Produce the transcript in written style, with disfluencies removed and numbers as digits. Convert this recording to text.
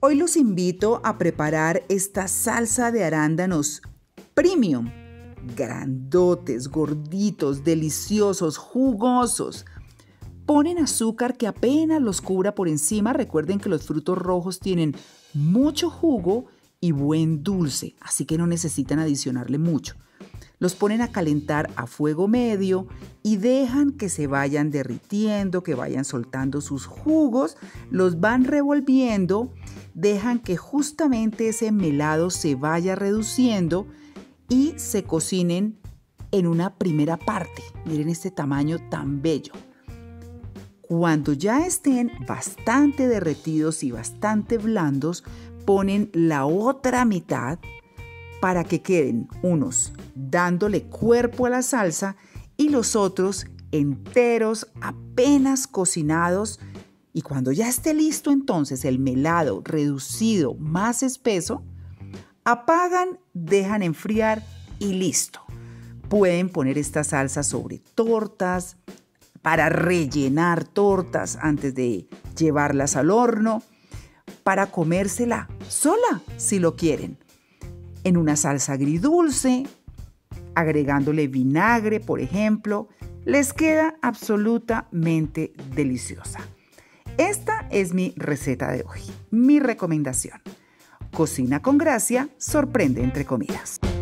Hoy los invito a preparar esta salsa de arándanos premium. Grandotes, gorditos, deliciosos, jugosos. Ponen azúcar que apenas los cubra por encima. Recuerden que los frutos rojos tienen mucho jugo y buen dulce, así que no necesitan adicionarle mucho. Los ponen a calentar a fuego medio y dejan que se vayan derritiendo, que vayan soltando sus jugos, los van revolviendo, dejan que justamente ese melado se vaya reduciendo y se cocinen en una primera parte. Miren este tamaño tan bello. Cuando ya estén bastante derretidos y bastante blandos, ponen la otra mitad para que queden unos dándole cuerpo a la salsa y los otros enteros, apenas cocinados. Y cuando ya esté listo entonces el melado reducido más espeso, apagan, dejan enfriar y listo. Pueden poner esta salsa sobre tortas, para rellenar tortas antes de llevarlas al horno, para comérsela sola si lo quieren, en una salsa agridulce, agregándole vinagre, por ejemplo, les queda absolutamente deliciosa. Esta es mi receta de hoy, mi recomendación. Cocina con gracia, sorprende entre comidas.